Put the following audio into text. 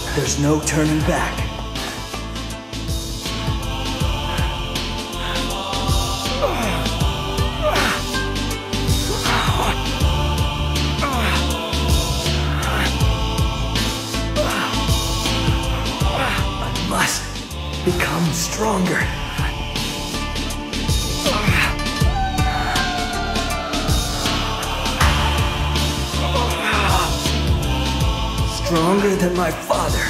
There's no turning back. I must become stronger. Stronger than my father.